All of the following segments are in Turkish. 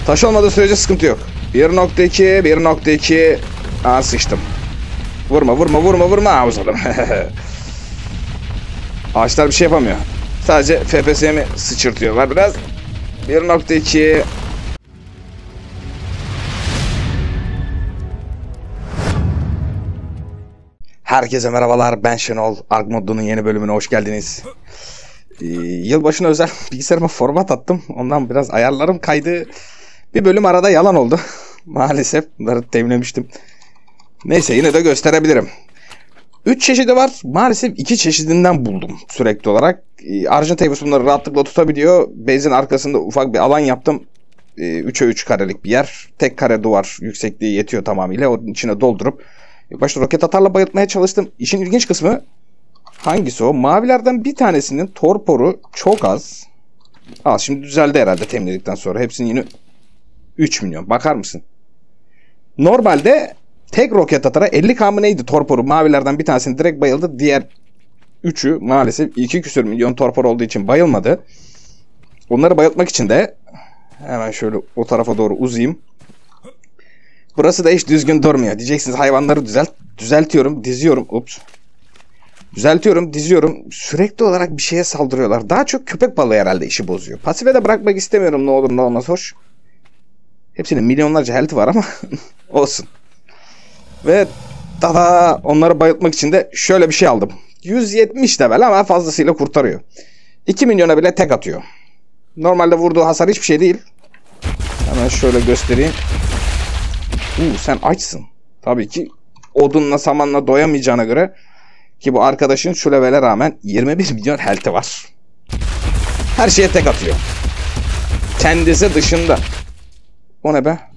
Taş olmadığı sürece sıkıntı yok. 1.2 1.2. Aa, sıçtım. Vurma. Uzadım. Ağaçlar bir şey yapamıyor. Sadece FPS'mi sıçırtıyorlar biraz. 1.2. Herkese merhabalar, ben Şenol. Ark Modlu'nun yeni bölümüne hoş geldiniz. Yılbaşına özel bilgisayarıma format attım. Ondan biraz ayarlarım kaydı. Bir bölüm arada yalan oldu. Maalesef bunları teminlemiştim. Neyse, yine de gösterebilirim. 3 çeşidi var. Maalesef 2 çeşidinden buldum sürekli olarak. Argent Tables bunları rahatlıkla tutabiliyor. Base'in arkasında ufak bir alan yaptım. 3'e 3 karelik bir yer. Tek kare duvar, yüksekliği yetiyor tamamıyla. Onun içine doldurup başta roket atarla bayıltmaya çalıştım. İşin ilginç kısmı hangisi o? Mavilerden bir tanesinin torporu çok az. Şimdi düzeldi herhalde temizledikten sonra. Hepsinin yine 3 milyon. Bakar mısın? Normalde tek roket atara 50k mı neydi torporu? Mavilerden bir tanesini direkt bayıldı. Diğer 3'ü maalesef 2 küsür milyon torpor olduğu için bayılmadı. Onları bayıltmak için de hemen şöyle o tarafa doğru uzayayım. Burası da hiç düzgün durmuyor. Diyeceksiniz hayvanları düzeltiyorum, diziyorum. Ups. Düzeltiyorum, diziyorum. Sürekli olarak bir şeye saldırıyorlar. Daha çok köpek balığı herhalde işi bozuyor. Pasife de bırakmak istemiyorum, ne olur ne olmaz, hoş. Hepsinin milyonlarca health'i var ama olsun. Ve daha onları bayıltmak için de şöyle bir şey aldım. 170 level ama fazlasıyla kurtarıyor. 2 milyona bile tek atıyor. Normalde vurduğu hasar hiçbir şey değil. Hemen şöyle göstereyim. Sen açsın. Tabii ki odunla samanla doyamayacağına göre, ki bu arkadaşın şu levele rağmen 21 milyon health'i var. Her şeye tek atıyor. Kendisi dışında. O ne be?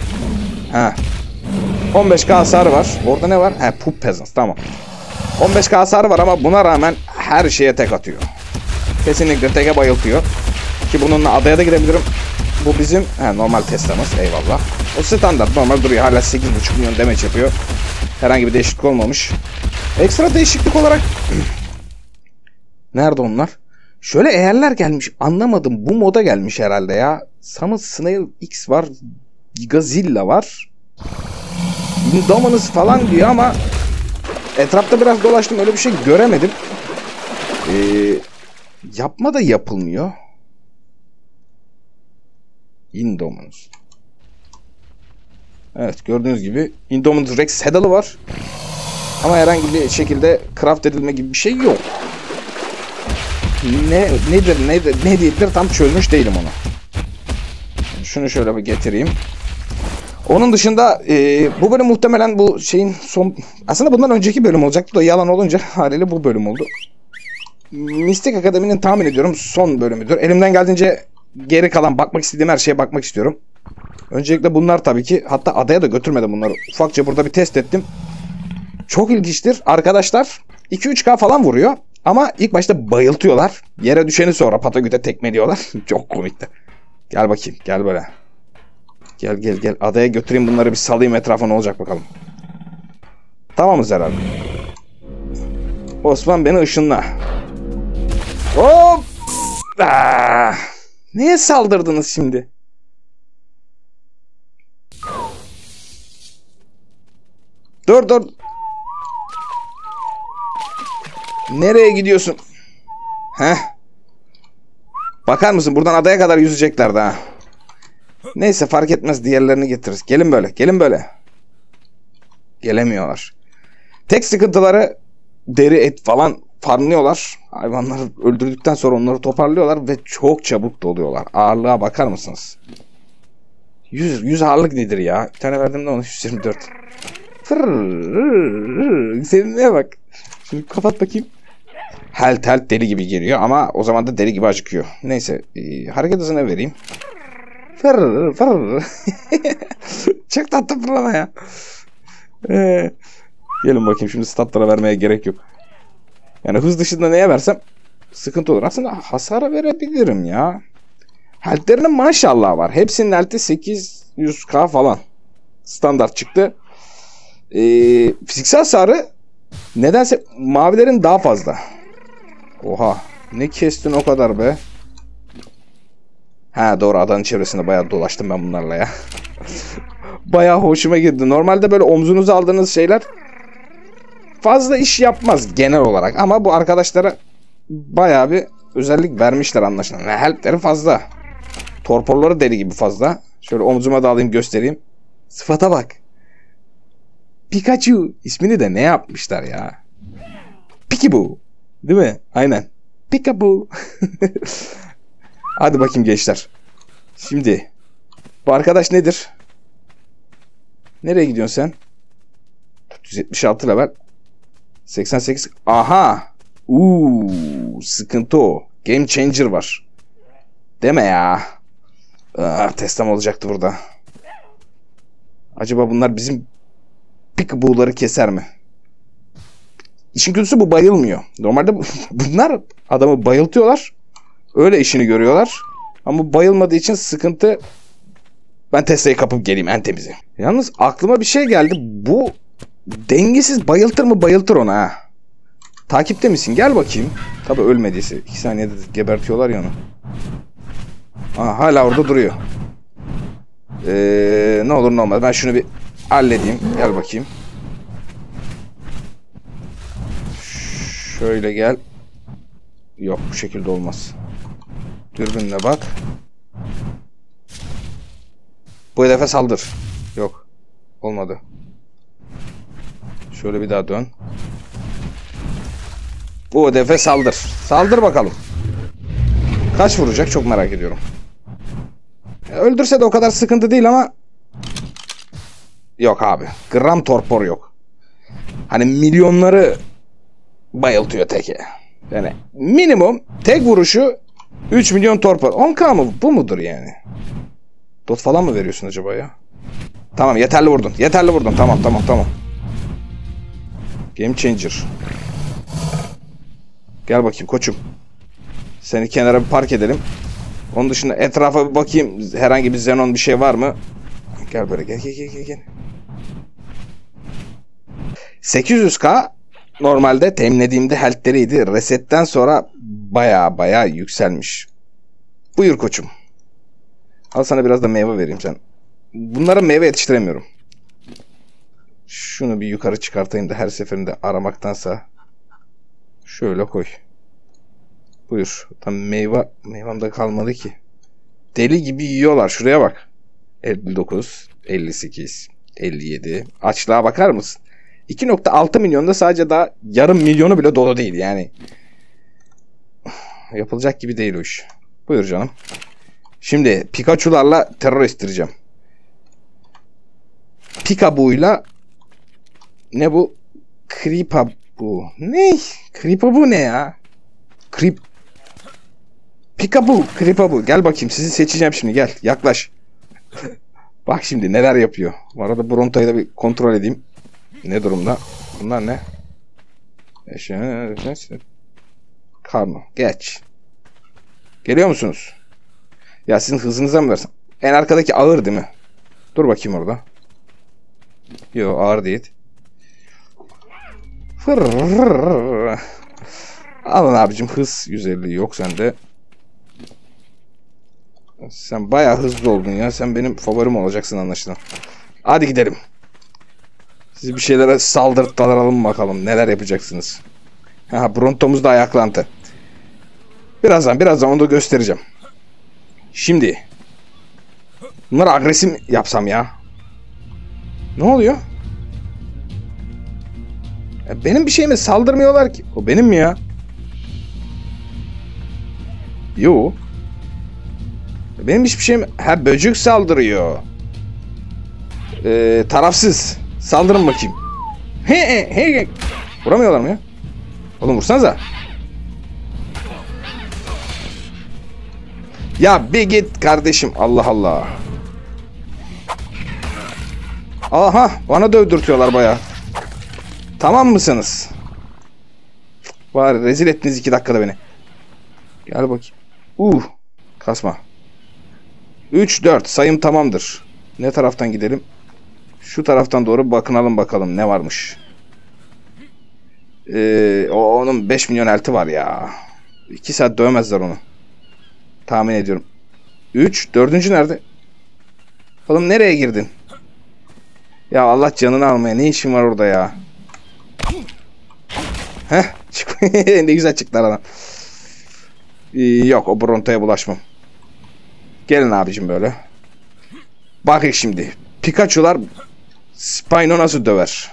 15k hasarı var. Orada ne var? Poop Peasants, tamam. 15k hasarı var ama buna rağmen her şeye tek atıyor. Kesinlikle teke bayıltıyor. Ki bununla adaya da gidebilirim. Bu bizim normal Tesla'mız, eyvallah. O standart normal duruyor. Hala 8.5 milyon damage yapıyor. Herhangi bir değişiklik olmamış. Ekstra değişiklik olarak nerede onlar? Şöyle eğerler gelmiş, anlamadım. Bu moda gelmiş herhalde ya. Summon Snail X var. Gigazilla var. Indominus falan diyor ama etrafta biraz dolaştım, öyle bir şey göremedim. Yapma da yapılmıyor. Indominus. Evet, gördüğünüz gibi Indominus Rex Saddle'ı var. Ama herhangi bir şekilde craft edilme gibi bir şey yok. Ne değildir tam çözmüş değilim onu. Şunu şöyle bir getireyim. Onun dışında bu bölüm muhtemelen bu şeyin son... Aslında bundan önceki bölüm olacaktı da yalan olunca haliyle bu bölüm oldu. Mystic Akademi'nin tahmin ediyorum son bölümüdür. Elimden geldiğince geri kalan bakmak istediğim her şeye bakmak istiyorum. Öncelikle bunlar tabii ki. Hatta adaya da götürmedim bunları. Ufakça burada bir test ettim. Çok ilginçtir. Arkadaşlar 2-3k falan vuruyor. Ama ilk başta bayıltıyorlar. Yere düşeni sonra patagüte tekmeliyorlar. Çok komikti. Gel bakayım. Gel böyle. Gel. Adaya götüreyim bunları, bir salayım etrafa, ne olacak bakalım. Tamamız herhalde. Osman, beni ışınla. Hop! Neye saldırdınız şimdi? Dur. Nereye gidiyorsun? Bakar mısın? Buradan adaya kadar yüzecekler daha. Neyse, fark etmez, diğerlerini getiririz. Gelin böyle. Gelemiyorlar. Tek sıkıntıları deri, et falan farmlıyorlar. Hayvanları öldürdükten sonra onları toparlıyorlar ve çok çabuk doluyorlar. Ağırlığa bakar mısınız? 100 ağırlık nedir ya? Bir tane verdim de ona 124. Seninle bak. Şimdi kapat bakayım. Health deli gibi geliyor ama o zaman da deli gibi acıkıyor. Neyse, hareket hızına vereyim. Çok tatlı fırlama ya. Gelin bakayım, şimdi statlara vermeye gerek yok. Yani hız dışında neye versem sıkıntı olur. Aslında hasara verebilirim ya. Health'lerinin maşallah var. Hepsinin health'i 800k falan. Standart çıktı. Fiziksel hasarı nedense mavilerin daha fazla. Oha. Ne kestin o kadar be. Ha doğru, adanın çevresinde bayağı dolaştım ben bunlarla ya. Bayağı hoşuma gitti. Normalde böyle omzunuza aldığınız şeyler fazla iş yapmaz genel olarak. Ama bu arkadaşlara bayağı bir özellik vermişler anlaşılan. Yani helpleri fazla. Torporları deli gibi fazla. Şöyle omzuma da alayım göstereyim. Sıfata bak. Pikachu. İsmini de ne yapmışlar ya. Pikaboo. Değil mi? Aynen. Pikaboo. Hadi bakayım gençler. Şimdi. Bu arkadaş nedir? Nereye gidiyorsun sen? 476 level. 88. Aha. Sıkıntı o. Game changer var. Deme ya. Teslim olacaktı burada. Acaba bunlar bizim Pikaboo'ları keser mi? İşin kötüsü bu bayılmıyor. Normalde bunlar adamı bayıltıyorlar. Öyle işini görüyorlar. Ama bayılmadığı için sıkıntı. Ben Tesla'yı kapıp geleyim en temizi. Yalnız aklıma bir şey geldi. Bu dengesiz bayıltır mı bayıltır ona ha. Takipte misin? Gel bakayım. Tabi ölmediyse. 2 saniyede gebertiyorlar ya onu. Hala orada duruyor. Ne olur ne olmaz. Ben şunu bir halledeyim. Gel bakayım. Şöyle gel. Yok bu şekilde olmaz. Dürbünle bak. Bu hedefe saldır. Yok. Olmadı. Şöyle bir daha dön. Bu hedefe saldır. Saldır bakalım. Kaç vuracak çok merak ediyorum. Öldürse de o kadar sıkıntı değil ama. Yok abi. Gram torpor yok. Hani milyonları bayıltıyor teke. Yani minimum tek vuruşu 3 milyon torpor. 10k mı? Bu mudur yani? Dot falan mı veriyorsun acaba ya? Tamam yeterli vurdun. Yeterli vurdun. Tamam. Game changer. Gel bakayım koçum. Seni kenara bir park edelim. Onun dışında etrafa bir bakayım. Herhangi bir Xenon bir şey var mı? Gel böyle gel. 800k normalde temizlediğimde health'leriydi. Resetten sonra baya yükselmiş. Buyur koçum. Al sana biraz da meyve vereyim sen. Bunlara meyve yetiştiremiyorum. Şunu bir yukarı çıkartayım da her seferinde aramaktansa. Şöyle koy. Buyur. Tam meyvem de kalmadı ki. Deli gibi yiyorlar. Şuraya bak. 59, 58, 57. Açlığa bakar mısın? 2.6 milyonda sadece daha yarım milyonu bile dolu değil yani. Yapılacak gibi değil o iş. Buyur canım. Şimdi Pikachu'larla terör estireceğim. Pikaboo'yla ne bu? Creepaboo. Ne? Creepaboo ne ya? Pikaboo, Creepaboo. Gel bakayım sizi seçeceğim şimdi gel. Yaklaş. Bak şimdi neler yapıyor. Bu arada Bronto'yu da bir kontrol edeyim. Ne durumda? Bunlar ne? Karno. Geç. Geliyor musunuz? Ya sizin hızınıza mı versin? En arkadaki ağır değil mi? Dur bakayım orada. Yok ağır değil. Alın abicim hız 150 yok sende. Sen bayağı hızlı oldun ya. Sen benim favorim olacaksın anlaşılan. Hadi gidelim. Siz bir şeylere saldırtalım bakalım. Neler yapacaksınız. Bronto'muz da ayaklandı. Birazdan onu da göstereceğim. Şimdi. Bunları agresif yapsam ya. Ne oluyor? Benim bir şeyime saldırmıyorlar ki. O benim mi ya? Yo. Benim hiçbir şeyim... böcek saldırıyor. Tarafsız. Saldırın bakayım. He. Vuramıyorlar mı ya? Oğlum vursanıza. Ya bir git kardeşim. Allah Allah. Aha bana dövdürtüyorlar bayağı. Tamam mısınız? Var rezil ettiniz 2 dakikada beni. Gel bakayım. Kasma. 3-4 sayım tamamdır. Ne taraftan gidelim? Şu taraftan doğru bakınalım bakalım ne varmış. Onun 5 milyon elti var ya. 2 saat dövmezler onu. Tahmin ediyorum. 3. Dördüncü nerede? Oğlum nereye girdin? Ya Allah canını almaya. Ne işin var orada ya? Heh. Ne güzel çıktı aradan. Yok, o Bronto'ya bulaşmam. Gelin abicim böyle. Bakın şimdi. Pikachu'lar Spino nasıl döver?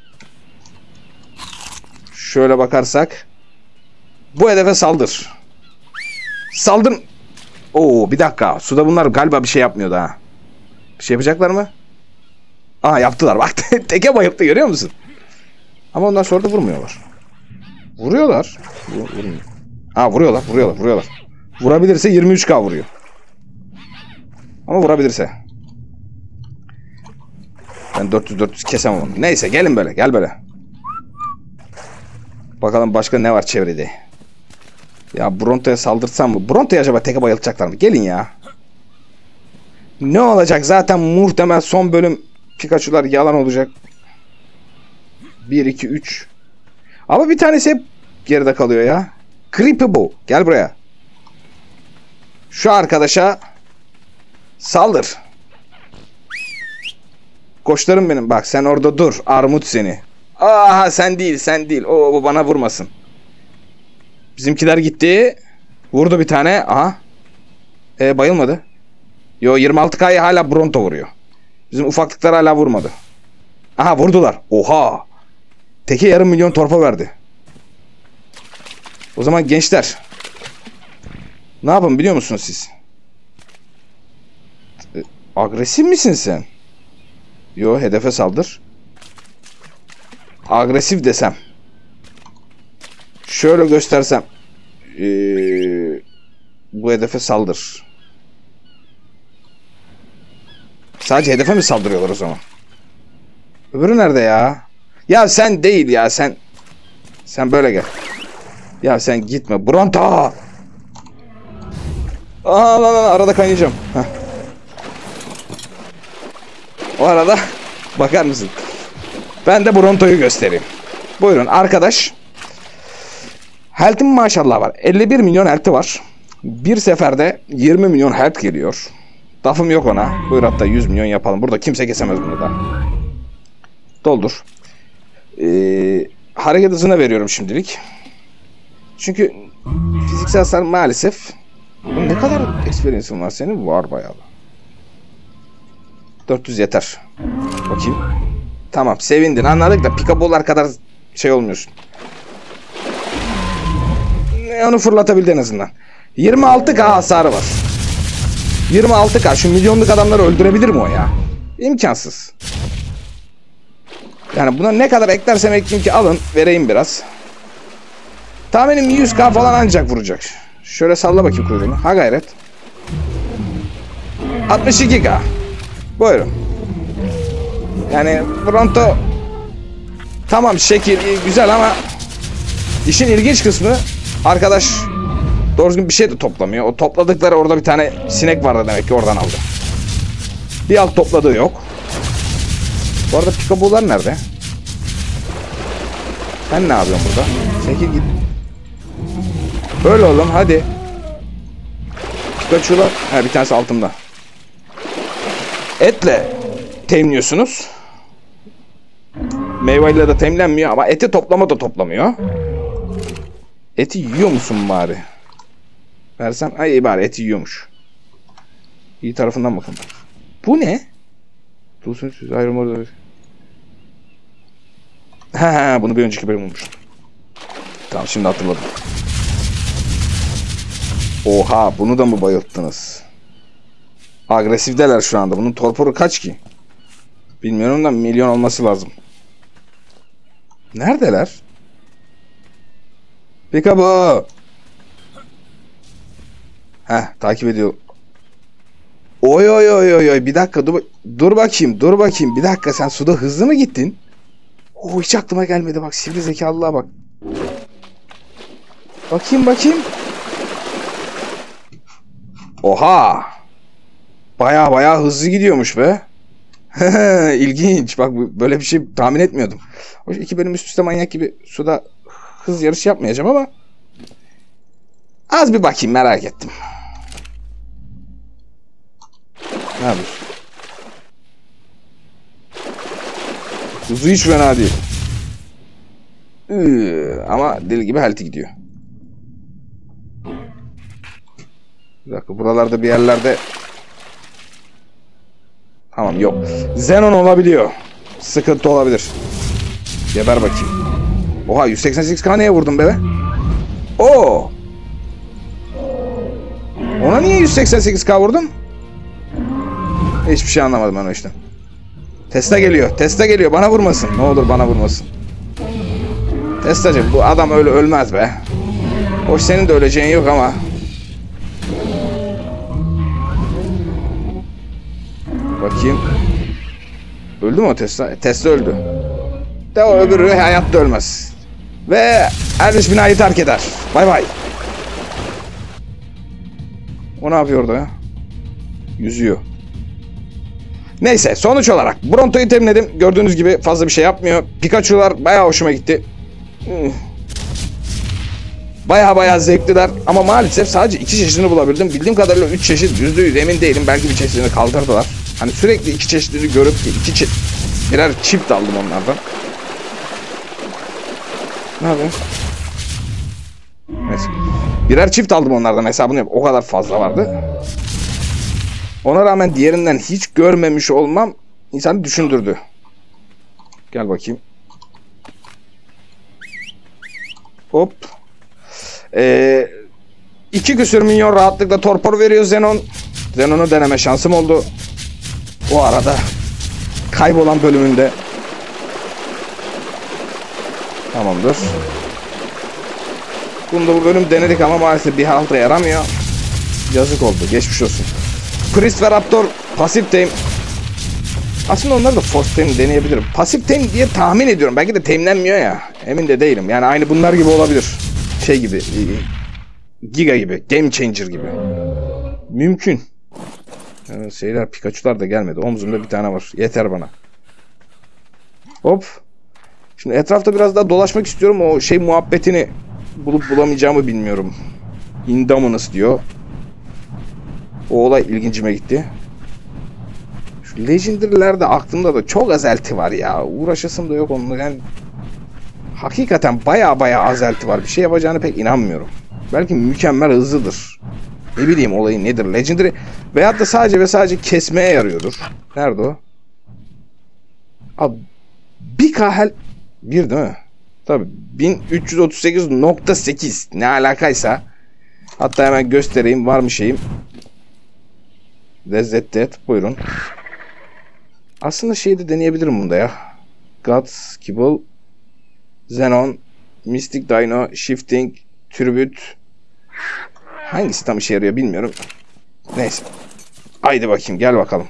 Şöyle bakarsak. Bu hedefe saldır. Saldır. Oo, bir dakika. Suda bunlar galiba bir şey yapmıyordu ha. Bir şey yapacaklar mı? Aa, yaptılar. Bak teke bayılttı, görüyor musun? Ama ondan sonra da vurmuyorlar. Vuruyorlar. Vurmuyor. Ha, vuruyorlar. Vurabilirse 23k vuruyor. Ama vurabilirse. Ben 400 kesemem onu. Neyse, gelin böyle, gel böyle. Bakalım başka ne var çevrede. Ya Bronto'ya saldırsam mı? Bronto'ya acaba teke bayılacaklar mı? Gelin ya. Ne olacak? Zaten muhtemel son bölüm Pikachu'lar yalan olacak. 1, 2, 3. Ama bir tanesi hep geride kalıyor ya. Creepy bu. Gel buraya. Şu arkadaşa saldır. Koçlarım benim. Bak sen orada dur. Armut seni. Aha, sen değil. O bana vurmasın. Bizimkiler gitti. Vurdu bir tane. Aha. Bayılmadı. Yo, 26K'yı hala Bronto vuruyor. Bizim ufaklıklar hala vurmadı. Aha, vurdular. Oha. Teke yarım milyon torpa verdi. O zaman gençler. Ne yapın biliyor musunuz siz? Agresif misin sen? Yo, hedefe saldır. Agresif desem. Şöyle göstersem. Bu hedefe saldır. Sadece hedefe mi saldırıyorlar o zaman? Öbürü nerede ya? Ya sen değil ya, sen. Sen böyle gel. Ya sen gitme. Bronto! Aa, lan arada kaynayacağım. Heh. O arada bakar mısın? Ben de Bronto'yu göstereyim. Buyurun arkadaş. Health'im maşallah var. 51 milyon health'i var. Bir seferde 20 milyon health geliyor. Dafım yok ona. Buyur, hatta 100 milyon yapalım. Burada kimse kesemez bunu da. Doldur. Hareket hızına veriyorum şimdilik. Çünkü fiziksel hasar maalesef. Ne kadar experience'ın var senin? Var bayağı. 400 yeter. Bakayım. Tamam, sevindin, anladık da Pikabollar kadar şey olmuyorsun. Onu fırlatabildi en azından. 26k hasarı var. 26k. Şu milyonluk adamları öldürebilir mi o ya? İmkansız. Yani buna ne kadar eklersem ekleyeyim ki, alın vereyim biraz. Tahminim 100k falan ancak vuracak. Şöyle salla bakayım kuyruğunu. Ha gayret. 62k. Buyurun. Yani Bronto tamam, şekil güzel ama işin ilginç kısmı arkadaş doğru düzgün bir şey de toplamıyor. O topladıkları, orada bir tane sinek vardı demek ki, oradan aldı. Bir alt topladığı yok. Bu arada Pikabollar nerede? Sen ne yapıyorsun burada? Çekil git. Böyle oğlum, hadi. Pikachu'lar. Ha, bir tanesi altımda. Etle temliyorsunuz. Meyveyle de temlenmiyor ama eti toplama da toplamıyor. Eti yiyor musun bari? Versem, ay bari eti yiyormuş. İyi tarafından bakın. Bu ne? Ha, bunu bir önceki bölüm olmuş. Tamam, şimdi hatırladım. Oha, bunu da mı bayılttınız? Agresifdeler şu anda. Bunun torporu kaç ki? Bilmiyorum da milyon olması lazım. Neredeler? Pikabu. Heh, takip ediyor. Oy oy oy oy oy, bir dakika dur bakayım. Bir dakika, sen suda hızlı mı gittin? Oo, hiç aklıma gelmedi, bak sivri zekalılığa bak. Bakayım. Oha. Baya hızlı gidiyormuş be. İlginç. Bak, böyle bir şey tahmin etmiyordum. O 2 bölüm üst üste manyak gibi suda hız yarışı yapmayacağım ama az bir bakayım, merak ettim. Ne yapıyorsun? Kuzu hiç fena değil. Ama deli gibi health'i gidiyor. Bir dakika, buralarda bir yerlerde... Tamam, yok. Xenon olabiliyor. Sıkıntı olabilir. Geber bakayım. Oha, 188k neye vurdum be? Oo. Ona niye 188k vurdum? Hiçbir şey anlamadım ben o işten. Tesla geliyor. Tesla geliyor. Bana vurmasın. Ne olur bana vurmasın. Tesla'cığım, bu adam öyle ölmez be. Hoş, senin de öleceğin yok ama. Bakayım. Öldü mü o Tesla? Tesla öldü. De o öbürü hayatta ölmez. Ve Erdiş binayı terk eder. Bay bay. O ne yapıyor orada ya? Yüzüyor. Neyse, sonuç olarak Bronto'yu temizledim. Gördüğünüz gibi fazla bir şey yapmıyor. Pikachu'lar bayağı hoşuma gitti. Bayağı zevkliler. Ama maalesef sadece 2 çeşidini bulabildim. Bildiğim kadarıyla 3 çeşit, %100 emin değilim. Belki bir çeşidini kaldırdılar. Hani sürekli 2 çeşidini görüp birer çift aldım onlardan. Ne yapıyorsun? Neyse. Birer çift aldım onlardan, hesabını yap. O kadar fazla vardı. Ona rağmen diğerinden hiç görmemiş olmam insanı düşündürdü. Gel bakayım. Hop. 2 küsür milyon rahatlıkla torpor veriyor Xenon. Xenon'u deneme şansım oldu. O arada kaybolan bölümünde. Tamamdır. Bunda bu bölüm denedik ama maalesef bir halta yaramıyor. Yazık oldu. Geçmiş olsun. Chris ve Raptor pasif tame. Aslında onları da force tame deneyebilirim. Pasif tame diye tahmin ediyorum. Belki de tame'lenmiyor ya. Emin de değilim. Yani aynı bunlar gibi olabilir. Şey gibi. Giga gibi. Game changer gibi. Mümkün. Yani şeyler, Pikachu'lar da gelmedi. Omzumda bir tane var. Yeter bana. Hop. Şimdi etrafta biraz daha dolaşmak istiyorum. O şey muhabbetini bulup bulamayacağımı bilmiyorum. Indominus diyor. O olay ilgincime gitti. Şu Legendary'lerde aklımda da çok azelti var ya. Uğraşasım da yok onunla. Yani hakikaten bayağı azelti var. Bir şey yapacağını pek inanmıyorum. Belki mükemmel hızlıdır. Ne bileyim olayı nedir. Legendary veyahut da sadece kesmeye yarıyordur. Nerede o? Abi 1K bir değil mi? Tabii 1338.8 ne alakaysa. Hatta hemen göstereyim, var mı şeyim? Lezzetli, buyurun. Aslında şeyi de deneyebilirim bunda ya. Guts, Kibble, Xenon, Mystic Dino, Shifting, Tribute. Hangisi tam işe yarıyor bilmiyorum. Neyse. Haydi bakayım, gel bakalım.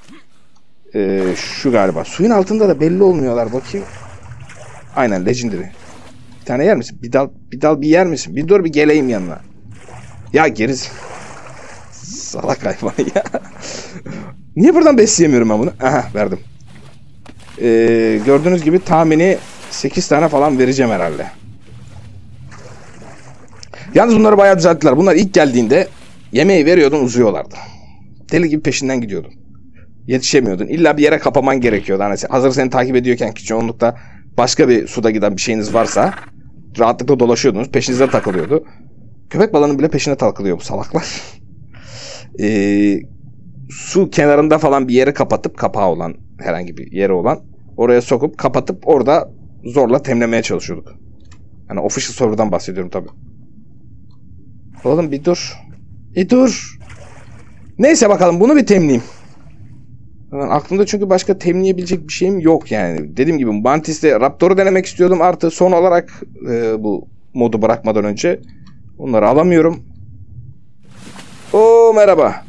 Şu galiba. Suyun altında da belli olmuyorlar, bakayım. Aynen, Legendary. Bir tane yer misin? Bir dal bir yer misin? Bir dur, bir geleyim yanına. Ya geriz. Salak hayvan ya. Niye buradan besleyemiyorum ben bunu? Aha, verdim. Gördüğünüz gibi tahmini 8 tane falan vereceğim herhalde. Yalnız bunları bayağı düzelttiler. Bunlar ilk geldiğinde yemeği veriyordun, uzuyorlardı. Deli gibi peşinden gidiyordun. Yetişemiyordun. İlla bir yere kapaman gerekiyordu. Hani hazır seni takip ediyorken ki çoğunlukla başka bir suda giden bir şeyiniz varsa rahatlıkla dolaşıyordunuz. Peşinize takılıyordu. Köpek balığının bile peşine takılıyor bu salaklar. Su kenarında falan bir yere kapatıp, kapağı olan herhangi bir yere olan, oraya sokup kapatıp orada zorla temlemeye çalışıyorduk. Yani official server'dan bahsediyorum tabii. Oğlum bir dur. Bir dur. Neyse bakalım, bunu bir temleyeyim. Aklımda çünkü başka temleyebilecek bir şeyim yok yani. Dediğim gibi Mantis'le Raptor'u denemek istiyordum. Artı son olarak bu modu bırakmadan önce bunları alamıyorum. Oo, merhaba.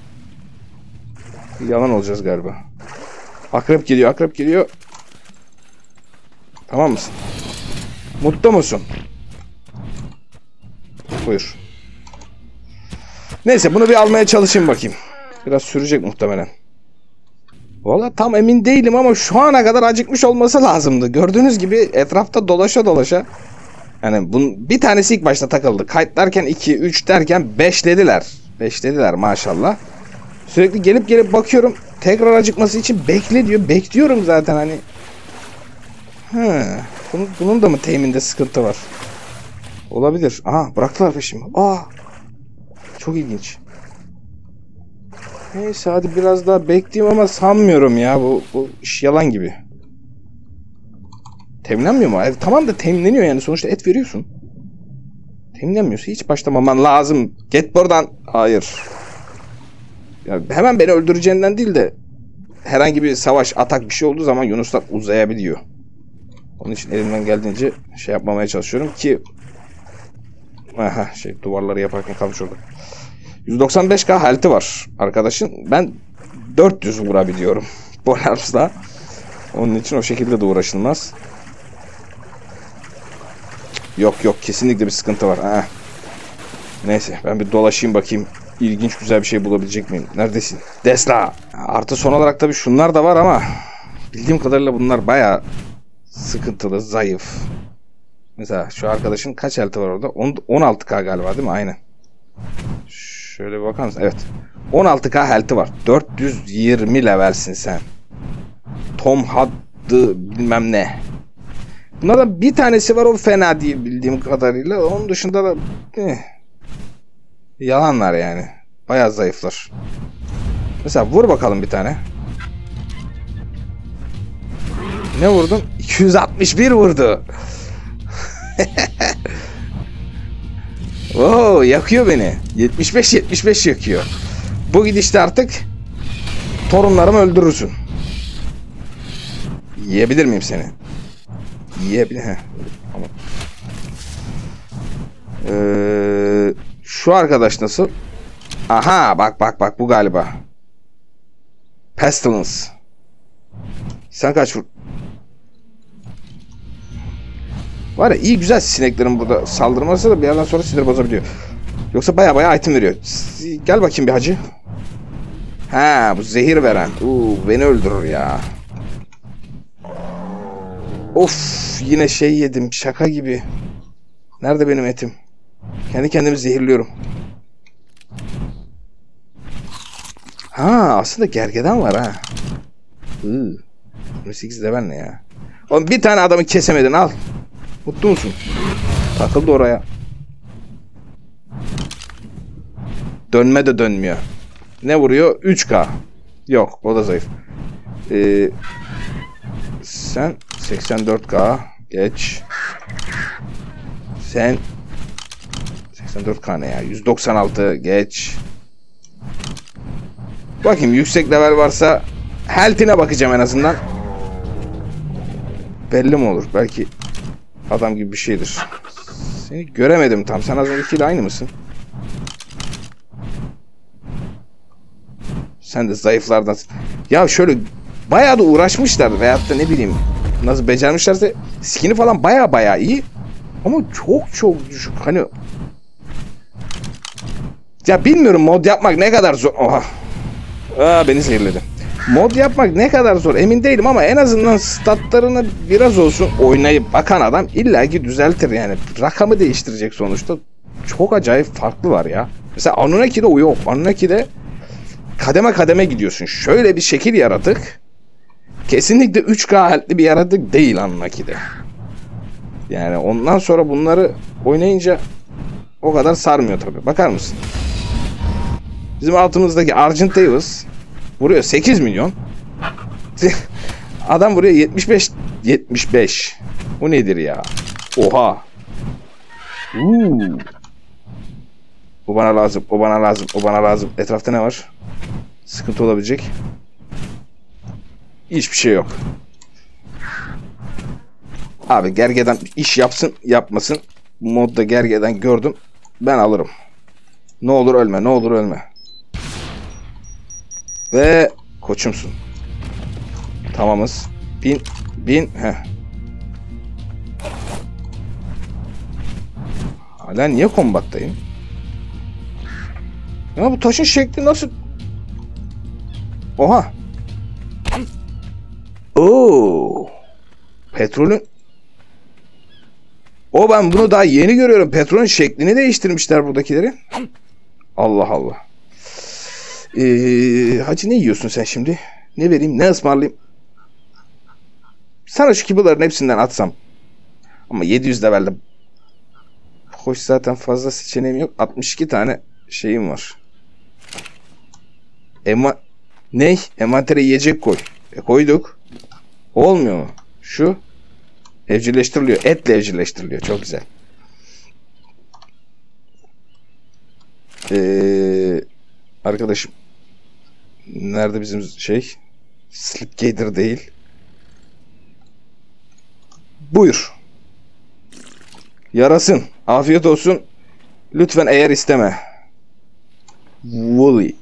Yalan olacağız galiba. Akrep geliyor, akrep geliyor. Tamam mısın? Mutlu musun? Buyur. Neyse, bunu bir almaya çalışayım bakayım. Biraz sürecek muhtemelen. Valla tam emin değilim ama şu ana kadar acıkmış olması lazımdı. Gördüğünüz gibi etrafta dolaşa. Yani bir tanesi ilk başta takıldı. Kayıtlarken 2, 3 derken 5'lediler. 5'lediler maşallah. Sürekli gelip gelip bakıyorum. Tekrar acıkması için bekle diyor. Bekliyorum zaten hani. Bunun da mı teminde sıkıntı var? Olabilir. Aha, bıraktılar peşimi. Çok ilginç. Neyse hadi biraz daha bekleyeyim ama sanmıyorum ya. Bu iş yalan gibi. Temlenmiyor mu? Tamam da temleniyor yani. Sonuçta et veriyorsun. Temlenmiyorsa hiç başlamaman lazım. Git buradan. Hayır. Ya hemen beni öldüreceğinden değil de herhangi bir savaş, atak bir şey olduğu zaman yunuslar uzayabiliyor. Onun için elimden geldiğince şey yapmamaya çalışıyorum ki duvarları yaparken kalmış orada. 195k health'i var arkadaşın. Ben 400 vurabiliyorum. Bolarımızda. Onun için o şekilde de uğraşılmaz. Yok kesinlikle bir sıkıntı var. Neyse ben bir dolaşayım bakayım. İlginç güzel bir şey bulabilecek miyim? Neredesin? Desla. Artı son olarak tabii şunlar da var ama bildiğim kadarıyla bunlar bayağı sıkıntılı, zayıf. Mesela şu arkadaşın kaç health'i var orada? 16k galiba değil mi? Aynen. Şöyle bir bakar mısın? Evet. 16k health'i var. 420 levelsin sen. Tom Haddı bilmem ne. Bunlardan bir tanesi var, o fena değil bildiğim kadarıyla. Onun dışında da yalanlar yani. Bayağı zayıflar. Mesela vur bakalım bir tane. Ne vurdun? 261 vurdu. Yakıyor beni. 75 yakıyor. Bu gidişte artık torunlarımı öldürürsün. Yiyebilir miyim seni? Yiyebilir. Tamam. Şu arkadaş nasıl? Aha bak bu galiba. Pestilence. Sen kaç vur? Var ya, iyi güzel sineklerin burada saldırması da bir yerden sonra sinir bozabiliyor. Yoksa baya item veriyor. Gel bakayım bir hacı. Bu zehir veren. Beni öldürür ya. Of, yine şey yedim şaka gibi. Nerede benim etim? Kendi kendimi zehirliyorum. Aslında gergedan var ha. 28 de ben ne ya? Oğlum bir tane adamı kesemedin, al. Mutlu musun? Takıldı oraya. Dönme de dönmüyor. Ne vuruyor? 3k. Yok, o da zayıf. Sen 84k. Geç. Sen 84k ne ya? 196 geç. Bakayım yüksek level varsa health'ine bakacağım en azından. Belli mi olur? Belki adam gibi bir şeydir. Seni göremedim tam. Sen az öncekiyle aynı mısın? Sen de zayıflardan. Ya şöyle bayağı da uğraşmışlar veyahut da ne bileyim nasıl becermişlerse skin'i falan bayağı iyi. Ama çok düşük. Hani ya bilmiyorum, mod yapmak ne kadar zor. Oha. Beni zehirledi. Mod yapmak ne kadar zor emin değilim ama en azından statlarını biraz olsun oynayıp bakan adam illaki düzeltir yani. Rakamı değiştirecek sonuçta. Çok acayip farklı var ya. Mesela Anunnaki'de o yok. Anunnaki'de kademe kademe gidiyorsun. Şöyle bir şekil yaratık. Kesinlikle 3K health'li bir yaratık değil Anunnaki'de. Yani ondan sonra bunları oynayınca o kadar sarmıyor tabii. Bakar mısın? Bizim altımızdaki Argent Davis vuruyor 8 milyon. Adam vuruyor 75. Bu nedir ya? Oha. Bu bana lazım. Etrafta ne var? Sıkıntı olabilecek. Hiçbir şey yok. Abi gergedan iş yapsın yapmasın. Modda gergedan gördüm. Ben alırım. Ne olur ölme. Ve koçumsun. Tamamız. Bin. Hala niye kombattayım? Ya bu taşın şekli nasıl? Oha. Petrolün. Ben bunu daha yeni görüyorum. Petrolün şeklini değiştirmişler buradakileri. Allah Allah. Hacı ne yiyorsun sen şimdi? Ne vereyim? Ne ısmarlayayım? Sana şu kibuların hepsinden atsam. Ama 700 de verdim. Hoş zaten fazla seçeneğim yok. 62 tane şeyim var. Ne? Envantere yiyecek koy. Koyduk. Olmuyor mu? Şu evcilleştiriliyor. Etle evcilleştiriliyor. Çok güzel. Arkadaşım. Nerede bizim şey? Slipgator değil. Buyur. Yarasın. Afiyet olsun. Lütfen eğer isteme. Woolly.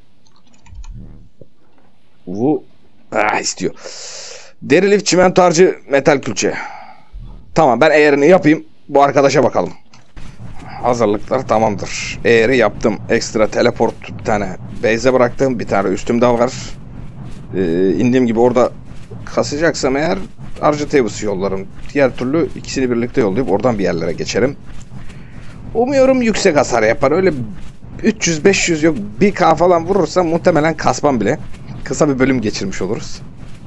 İstiyor. Deri lif, çimento harcı, metal külçe. Tamam, ben eğerini yapayım. Bu arkadaşa bakalım. Hazırlıklar tamamdır. Eğeri yaptım. Ekstra teleport bir tane base'e bıraktım. Bir tane üstümde var. İndiğim gibi orada kasacaksam eğer harcı tevbisi yollarım. Diğer türlü ikisini birlikte yollayıp oradan bir yerlere geçerim. Umuyorum yüksek hasar yapar. Öyle 300-500 yok 1K falan vurursam muhtemelen kasmam bile. Kısa bir bölüm geçirmiş oluruz.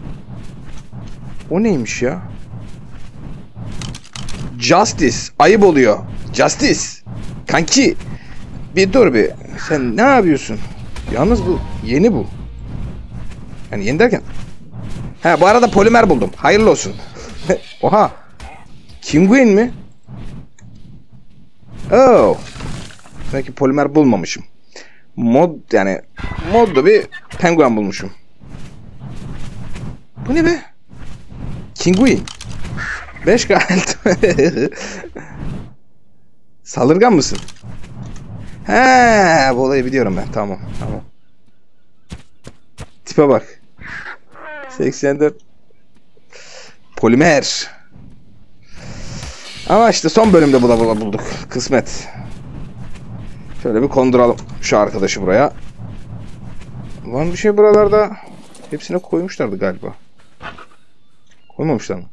O neymiş ya? Justice. Ayıp oluyor. Justice. Kanki. Bir dur bir. Sen ne yapıyorsun? Yalnız bu yeni bu. Yani yeni derken. Bu arada polimer buldum. Hayırlı olsun. Oha. Kinguin mi? Oh. Belki polimer bulmamışım. Modda bir penguen bulmuşum. Bu ne be? Kinguin. 5K. Saldırgan mısın? Bu olayı biliyorum ben. Tamam. Tipe bak. 84. Polimer. Ama işte son bölümde bulduk. Kısmet. Şöyle bir konduralım şu arkadaşı buraya. Var mı bir şey buralarda? Hepsine koymuşlardı galiba. Koymamışlar mı?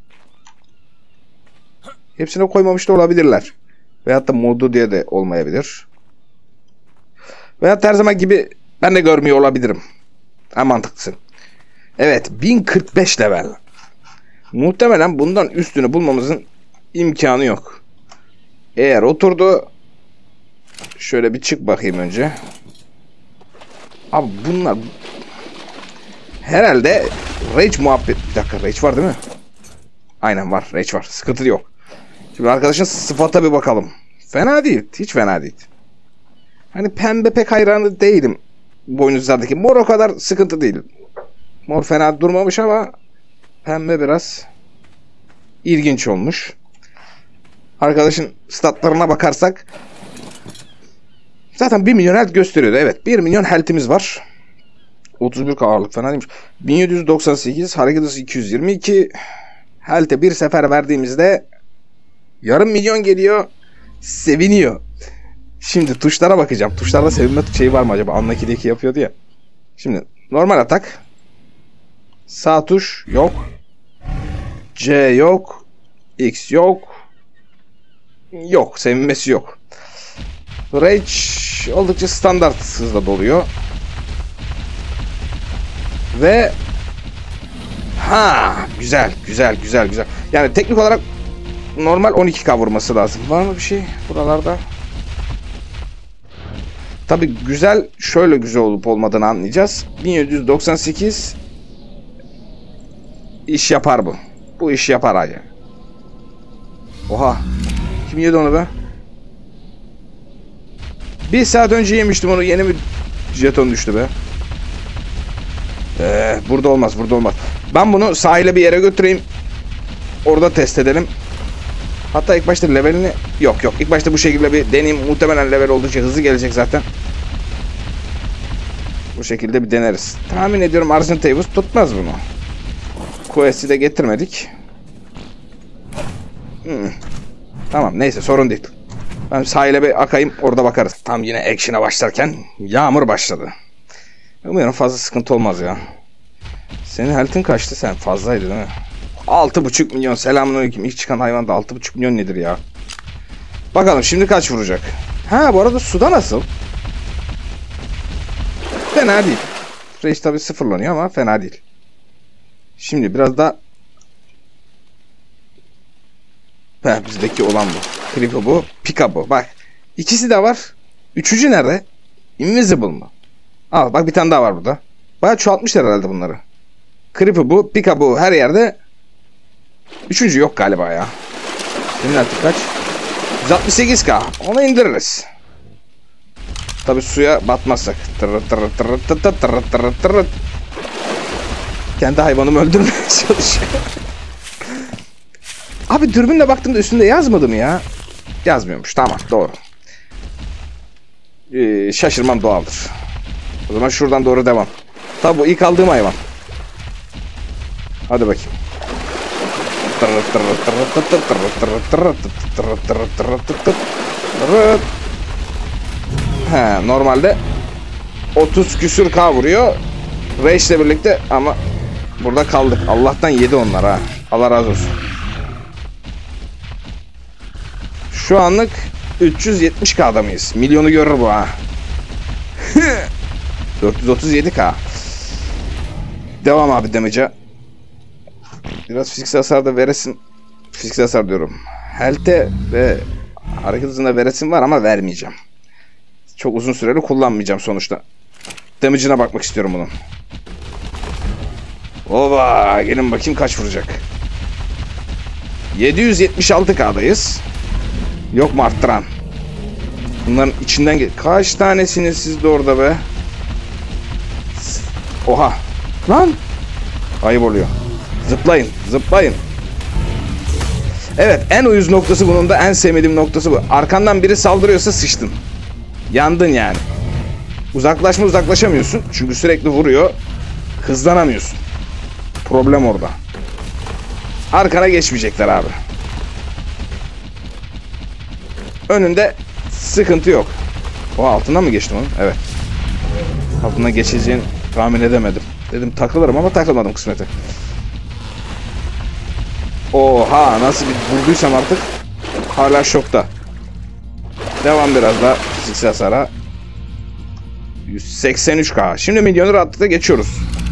Hepsine koymamış da olabilirler. Veyahut da modu diye de olmayabilir. Veyahut her zaman gibi ben de görmüyor olabilirim. En mantıklısı. Evet, 1045 level. Muhtemelen bundan üstünü bulmamızın imkanı yok. Eğer oturdu, şöyle bir çık bakayım önce. Abi bunlar herhalde Rage muhabbet. Bir dakika, Rage var değil mi? Aynen var, Rage var. Sıkıntı yok. Şimdi arkadaşın sıfata bir bakalım. Fena değil. Hiç fena değil. Hani pembe pek hayranı değilim. Boynuzlardaki. Mor o kadar sıkıntı değil. Mor fena durmamış ama pembe biraz ilginç olmuş. Arkadaşın statlarına bakarsak zaten 1 milyon health gösteriyordu. Evet, 1 milyon health'imiz var. 31 ağırlık fena değilmiş. 1798 hareket hızı 222. Health'e bir sefer verdiğimizde yarım milyon geliyor. Seviniyor. Şimdi tuşlara bakacağım. Tuşlarda sevinme şeyi var mı acaba? Unlucky'deki yapıyordu ya. Şimdi normal atak. Sağ tuş yok. C yok. X yok. Yok. Sevinmesi yok. Rage oldukça standart hızla doluyor. Ve güzel. Yani teknik olarak normal 12K vurması lazım. Var mı bir şey buralarda? Tabi güzel, şöyle güzel olup olmadığını anlayacağız. 1798 iş yapar bu. Bu iş yapar hacı. Oha. Kim yedi onu be? Bir saat önce yemiştim onu. Yeni bir jeton düştü be. Burada olmaz. Ben bunu sahile bir yere götüreyim. Orada test edelim. Hatta ilk başta levelini... Yok. İlk başta bu şekilde bir deneyim. Muhtemelen level oldukça hızlı gelecek zaten. Bu şekilde bir deneriz. Tahmin ediyorum Arsene Tavis tutmaz bunu. Quest'i de getirmedik. Tamam, neyse, sorun değil. Ben sahile bir akayım, orada bakarız. Tam yine action'a başlarken yağmur başladı. Umuyorum fazla sıkıntı olmaz ya. Senin health'in kaçtı sen? Fazlaydı değil mi? 6,5 milyon. Selamünaleyküm. İlk çıkan hayvan da 6,5 milyon nedir ya? Bakalım şimdi kaç vuracak? Bu arada suda nasıl? Fena değil. Rage tabi sıfırlanıyor ama fena değil. Şimdi biraz da bizdeki olan bu. Creepy bu. Pika bu. Bak. İkisi de var. Üçüncü nerede? Invisible mı? Al bak bir tane daha var burada. Bayağı çoğaltmışlar herhalde bunları. Creepy bu. Pika bu. Her yerde. Üçüncü yok galiba ya. Senin artık kaç? 168k. Onu indiririz. Tabi suya batmazsak. Kendi hayvanımı öldürmeye çalışıyor. Abi dürbünle baktığımda üstünde yazmadı mı ya? Yazmıyormuş. Tamam doğru. Şaşırmam doğaldır. O zaman şuradan doğru devam. Tabi bu ilk aldığım hayvan. Hadi bakayım. Normalde 30 küsür K vuruyor. Rage ile birlikte ama burada kaldık. Allah'tan yedi onlar ha. Allah razı olsun. Şu anlık 370K'da mıyız? Milyonu görür bu ha. 437K. Devam abi damage'a. Biraz fiziksel hasar da veresim. Fiziksel hasar diyorum. Health'e ve hareket hızına veresim var ama vermeyeceğim. Çok uzun süreli kullanmayacağım sonuçta. Damage'ine bakmak istiyorum bunun. Oba, gelin bakayım kaç vuracak. 776K'dayız. Yok mu arttıran? Bunların içinden kaç tanesiniz siz de orada be? Oha. Lan. Ayıp oluyor. Zıplayın, zıplayın. Evet, en uyuz noktası bunun da en sevmediğim noktası bu. Arkandan biri saldırıyorsa sıçtın. Yandın yani. Uzaklaşamıyorsun. Çünkü sürekli vuruyor. Hızlanamıyorsun. Problem orada. Arkana geçmeyecekler abi. Önünde sıkıntı yok. O altından mı geçtim onu? Evet. Altından geçeceğini tahmin edemedim. Dedim takılırım ama takılmadım kısmete. Oha, nasıl bir vurduysam artık hala şokta. Devam biraz daha fiziksel hasara. 183K. Şimdi milyonu rahatlıkla geçiyoruz.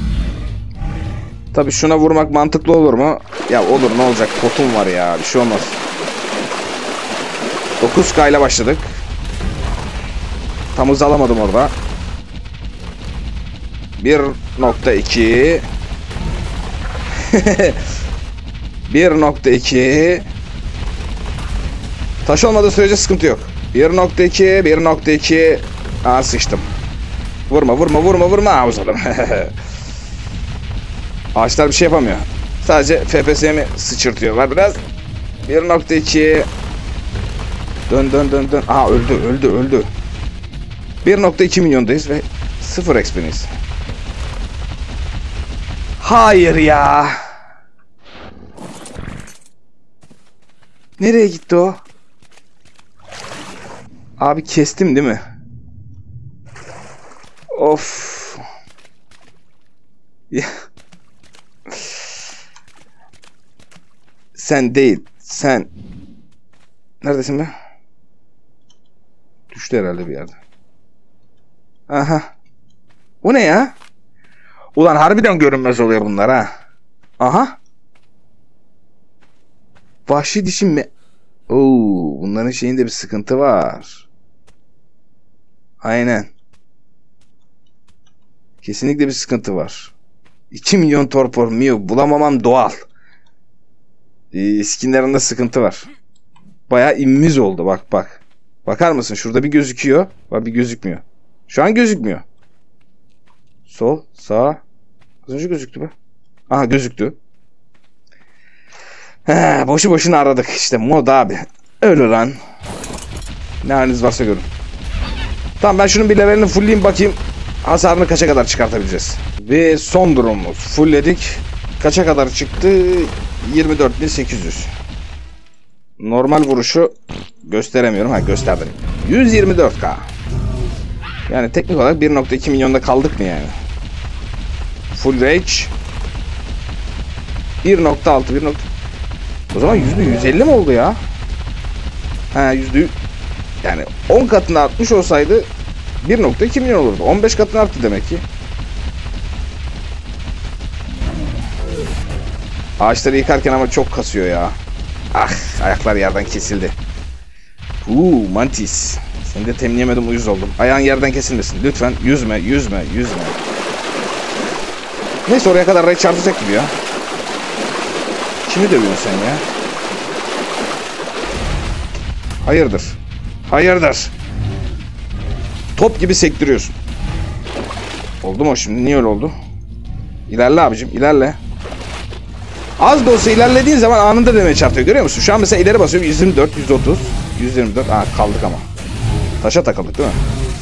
Tabii şuna vurmak mantıklı olur mu? Ya olur, ne olacak? Potum var ya, bir şey olmaz. 9K ile başladık. Tam hız alamadım orada. 1.2 1.2 Taş olmadığı sürece sıkıntı yok. 1.2 Aa, sıçtım. Vurma. Aa, uzadım. Ağaçlar bir şey yapamıyor. Sadece FPS'mi sıçırtıyorlar biraz. 1.2 Dön. Aa, öldü. 1.2 milyondayız ve 0 XP'niz. Hayır ya. Nereye gitti o? Abi kestim değil mi? Of. Ya. Sen değil. Sen. Neredesin be? Düştü herhalde bir yerde. Aha. O ne ya? Ulan harbiden görünmez oluyor bunlar ha. Aha. Vahşi dişi mi? Oo, bunların şeyinde bir sıkıntı var. Aynen. Kesinlikle bir sıkıntı var. 2 milyon torpor Mew bulamamam doğal. Skinlerinde sıkıntı var. Bayağı immiz oldu bak. Bakar mısın? Şurada bir gözüküyor. Bak, bir gözükmüyor. Şu an gözükmüyor. Sol, sağ. Az önce gözüktü be. Aha, gözüktü. Boşu boşuna aradık işte mod abi. Öyle lan. Ne haliniz varsa görün. Tamam, ben şunun bir levelini fullleyeyim bakayım. Hasarını kaça kadar çıkartabileceğiz. Ve son durumumuz. Fullledik. Kaça kadar çıktı? 24.800. Normal vuruşu gösteremiyorum. Ha, gösterdim. 124K. Yani teknik olarak 1.2 milyonda kaldık mı yani? Full rage 1.6 O zaman %150 mi oldu ya? Ha, yani 10 katını artmış olsaydı 1.2 milyon olurdu. 15 katına arttı demek ki. Ağaçları yıkarken ama çok kasıyor ya. Ah, ayaklar yerden kesildi. Mantis. Seni de temizleyemedim, uyuz oldum. Ayağın yerden kesilmesin. Lütfen yüzme. Neyse, oraya kadar raid çarpacak gibi ya. Kimi dövüyorsun sen ya? Hayırdır. Top gibi sektiriyorsun. Oldu mu şimdi? Niye öyle oldu? İlerle abicim, ilerle. Az da olsa ilerlediğin zaman anında demeye çarpıyor, görüyor musun? Şu an mesela ileri basıyorum, 124, 130, 124. Kaldık ama. Taşa takıldık değil mi?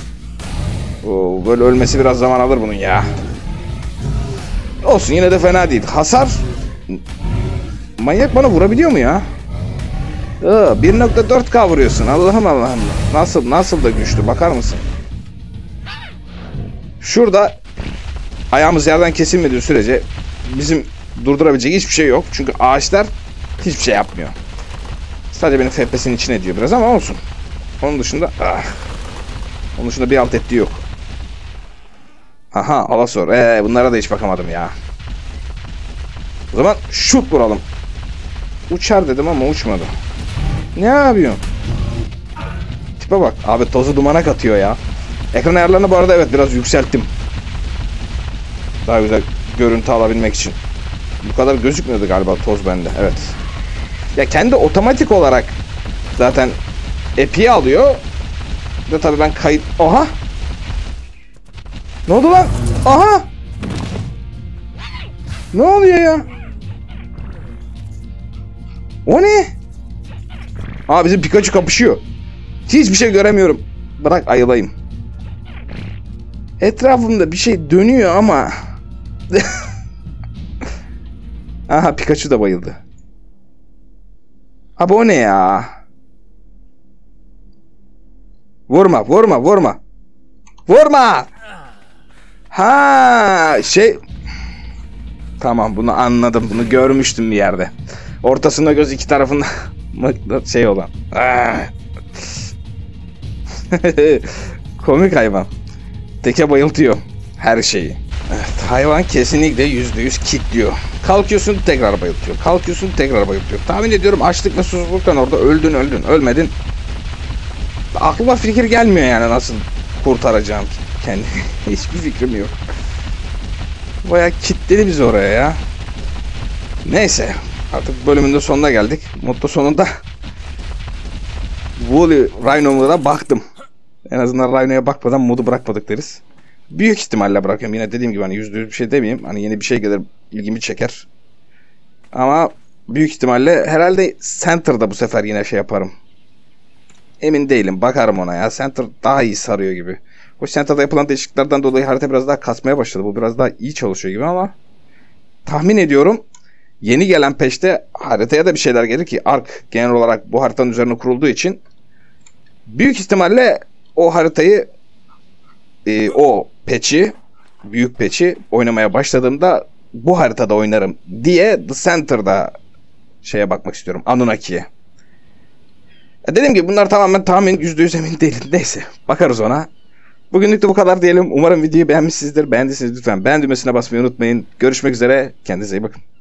Böyle ölmesi biraz zaman alır bunun ya. Olsun, yine de fena değil. Hasar... Manyak bana vurabiliyor mu ya? 1.4K vuruyorsun. Allah'ım. Nasıl da güçlü, bakar mısın? Şurada ayağımız yerden kesilmediği sürece bizim durdurabilecek hiçbir şey yok. Çünkü ağaçlar hiçbir şey yapmıyor. Sadece benim FPS'in içine ediyor biraz ama olsun. Onun dışında bir alt ettiği yok. Aha, Alasor. Bunlara da hiç bakamadım ya. O zaman şut vuralım. Uçar dedim ama uçmadı. Ne yapıyorsun? Tipe bak. Abi tozu dumana katıyor ya. Ekran ayarlarını bu arada evet biraz yükselttim. Daha güzel görüntü alabilmek için. Bu kadar gözükmüyordu galiba toz bende. Evet. Ya kendi otomatik olarak zaten epi'yi alıyor. Ve tabii ben kayıt... Aha! Ne oldu lan? Aha! Ne oluyor ya? O ne? Bizim Pikachu kapışıyor. Hiçbir şey göremiyorum. Bırak ayılayım. Etrafımda bir şey dönüyor ama... Aha, Pikachu da bayıldı. Abi o ne ya? Vurma. Tamam, bunu anladım. Bunu görmüştüm bir yerde. Ortasında göz, iki tarafında şey olan. Komik hayvan. Teke bayıltıyor her şeyi. Evet, hayvan kesinlikle %100 kilitliyor. Kalkıyorsun tekrar bayıltıyor. Tahmin ediyorum açlık ve susuzluktan orada öldün. Ölmedin. Aklıma fikir gelmiyor yani nasıl kurtaracağım kendimi. Hiçbir fikrim yok. Bayağı kilitledi bizi oraya ya. Neyse. Artık bölümün de sonuna geldik. Modda sonunda Woolly Rhino'lara baktım. En azından Rhino'ya bakmadan modu bırakmadık deriz. Büyük ihtimalle bırakıyorum. Yine dediğim gibi hani %100 bir şey demeyeyim. Hani yeni bir şey gelir, ilgimi çeker. Ama büyük ihtimalle herhalde Center'da bu sefer yine şey yaparım. Emin değilim. Bakarım ona ya. Center daha iyi sarıyor gibi. O Center'da yapılan değişikliklerden dolayı harita biraz daha kasmaya başladı. Bu biraz daha iyi çalışıyor gibi ama tahmin ediyorum yeni gelen patch'te haritaya da bir şeyler gelir ki Ark genel olarak bu haritanın üzerine kurulduğu için büyük ihtimalle o haritayı o patch'i, büyük patch'i oynamaya başladığımda bu haritada oynarım diye The Center'da şeye bakmak istiyorum. Anunnaki'ye. Dediğim gibi bunlar tamamen tahmin, %100 emin değilim. Neyse, bakarız ona. Bugünlük de bu kadar diyelim. Umarım videoyu beğenmişsinizdir. Beğendiyseniz lütfen beğen düğmesine basmayı unutmayın. Görüşmek üzere. Kendinize iyi bakın.